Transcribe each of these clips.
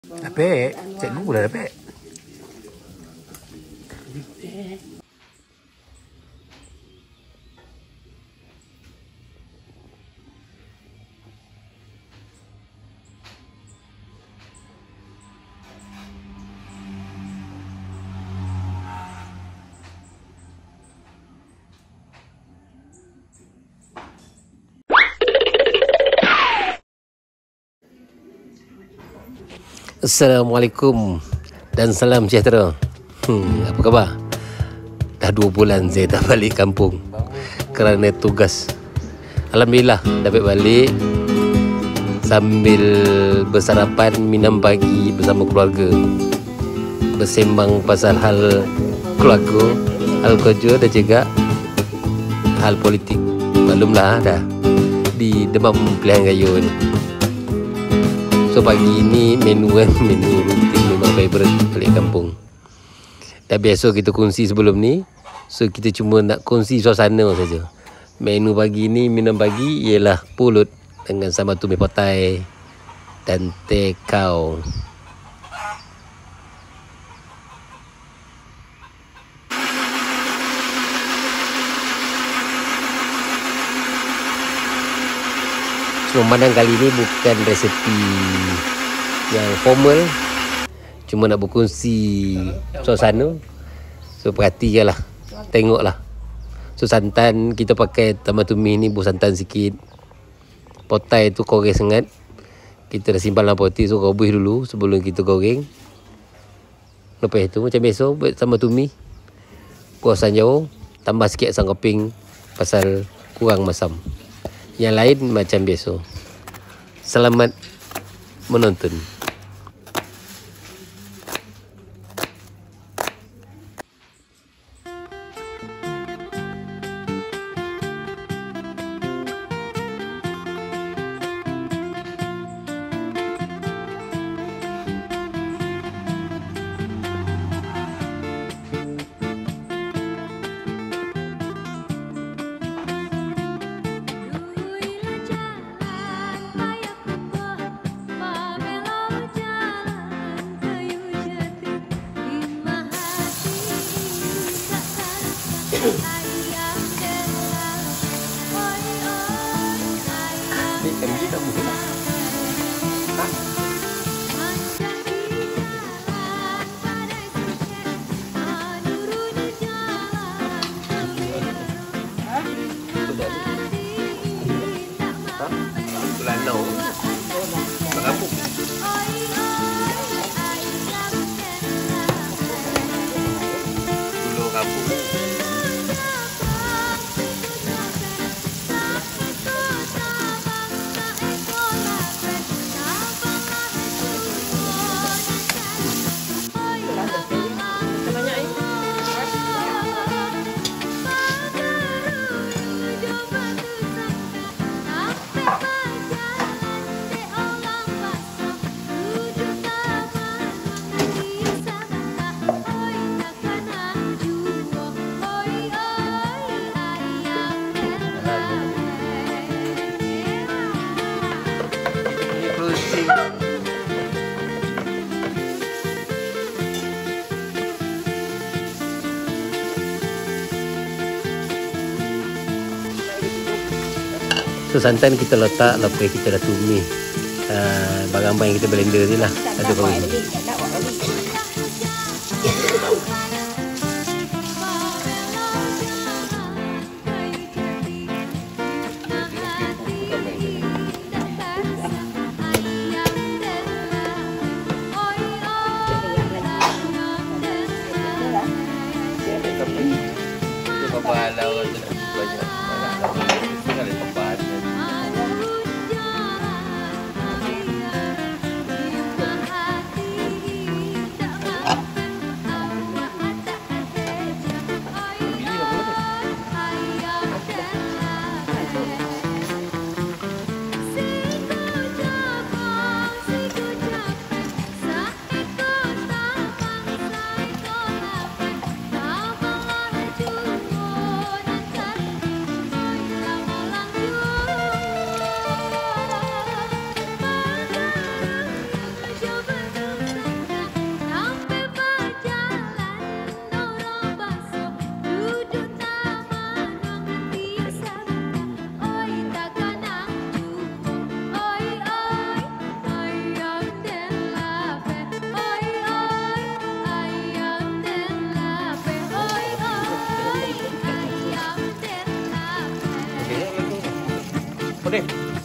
Apek, cikgu dah apek. Assalamualaikum dan salam sejahtera. Apa khabar? Dah 2 bulan saya tak balik kampung kerana tugas. Alhamdulillah dapat balik sambil bersarapan, minum pagi bersama keluarga, bersembang pasal hal keluarga, hal kerja dan juga hal politik. Maklumlah dah di Demam Pilihan Raya ni. So pagi ni menu rutin, memang favourite balik kampung. Dah biasa kita kongsi sebelum ni, so kita cuma nak kongsi suasana saja. Menu pagi ni, minum pagi ialah pulut dengan sama tumis potai dan teh kau. Memandang kali ni bukan resepi yang formal, cuma nak berkongsi suasana. So perhatikanlah, tengoklah. So santan kita pakai tambah tumis ni santan sikit. Potai tu koreng sangat, kita dah simpan dalam poti, so rebus dulu sebelum kita goreng. Lepas tu macam biasa buat tambah tumis, kuah asam jawa, tambah sikit asam keping pasal kurang masam. Yang lain macam biasa. Selamat menonton. So santan kita letak lepas kita dah tumis barang-barang yang kita blender ni lah. Ada bawang. deh?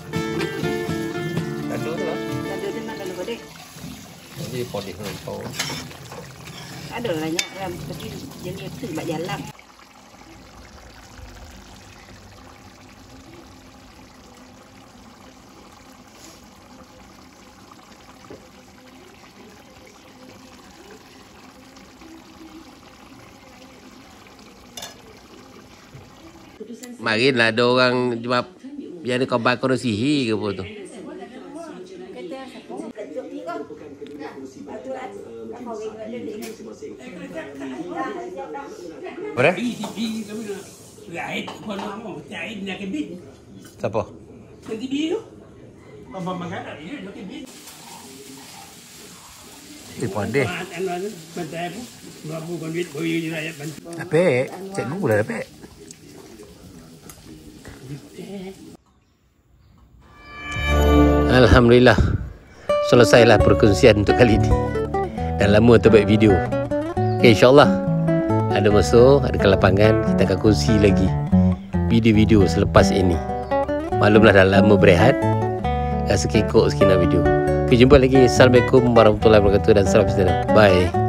Dadu tu lah. Dadu dia makan apa deh? Jadi podeh kau. Ada lah banyak lah, tapi jenis tu buat jalan. Marilah ada orang jawab biar kau bakar sihir ke apa tu. Berapa? Siapa? Pandai. Apa? Cikgu lah apa? Alhamdulillah, selesailah perkongsian untuk kali ini. Dah lama tak buat video. Okay, InsyaAllah ada masa, ada ke lapangan, kita akan kongsi lagi video-video selepas ini. Maklumlah dah lama berehat, rasa kekok sikit nak video. Okay, jumpa lagi. Assalamualaikum warahmatullahi wabarakatuh dan salam sejahtera. Bye.